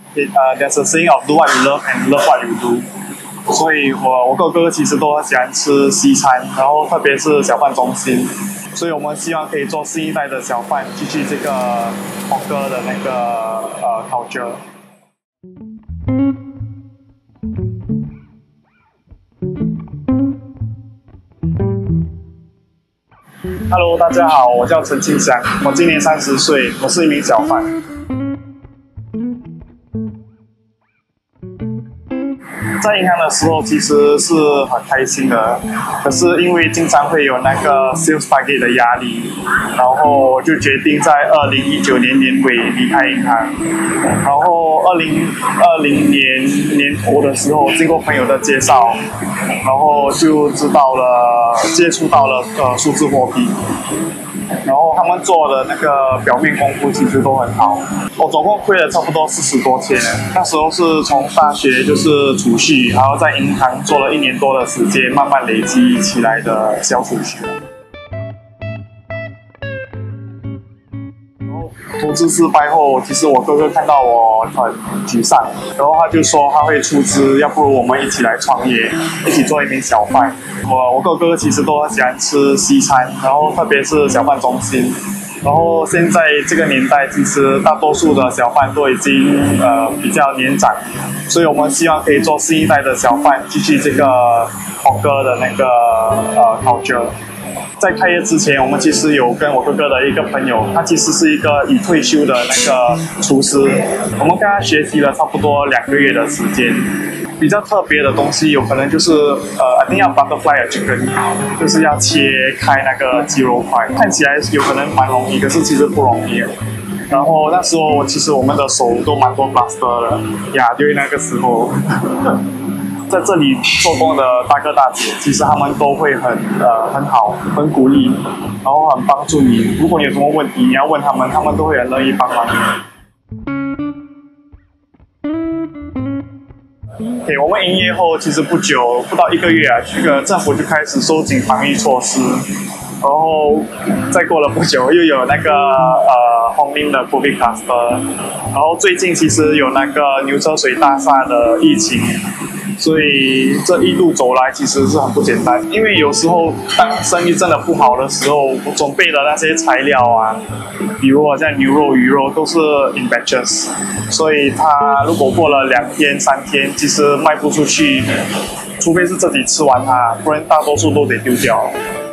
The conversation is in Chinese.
there's a saying of do what you love and love what you do。所以我跟我哥哥其实都很喜欢吃西餐，然后特别是小贩中心。所以我们希望可以做新一代的小贩，继续这个hawker的那个culture。Hello， 大家好，我叫陈庆祥，我今年30岁，我是一名小贩。在银行的时候其实是很开心的，可是因为经常会有那个 sales target 的压力，然后我就决定在2019年年尾离开银行。然后2020年年头的时候，经过朋友的介绍，然后就接触到了数字货币。然后他们做的那个表面功夫其实都很好，我总共亏了差不多40多千。那时候是从大学就是储蓄，然后在银行做了1年多的时间，慢慢累积起来的小储蓄。然后投资失败后，其实我哥哥看到我很沮丧，然后他就说他会出资，要不如我们一起来创业，一起做一名小贩。我跟我哥哥其实都很喜欢吃西餐，然后特别是小贩中心。然后现在这个年代，其实大多数的小贩都已经比较年长，所以我们希望可以做新一代的小贩，继续这个hawker的那个culture。在开业之前，我们其实有跟我哥哥的一个朋友，他其实是一个已退休的那个厨师，我们跟他学习了差不多2个月的时间。比较特别的东西有可能就是I think 要 butterfly chicken， 就是要切开那个鸡肉块，看起来有可能蛮容易，可是其实不容易。然后那时候其实我们的手都蛮多 plaster 的呀，因为那个时候在这里做工的大哥大姐，其实他们都会很好，很鼓励，然后很帮助你。如果你有什么问题，你要问他们，他们都会很乐意帮忙你。我们营业后其实不到1个月啊，这个政府就开始收紧防疫措施，然后再过了不久又有那个home in 的 COVID cluster， 然后最近其实有那个牛车水大厦的疫情，所以这一路走来其实是很不简单。因为有时候当生意真的不好的时候，我准备的那些材料啊，比如像牛肉、鱼肉都是 in batches， 所以它如果过了2天、3天，其实卖不出去，除非是自己吃完它，不然大多数都得丢掉。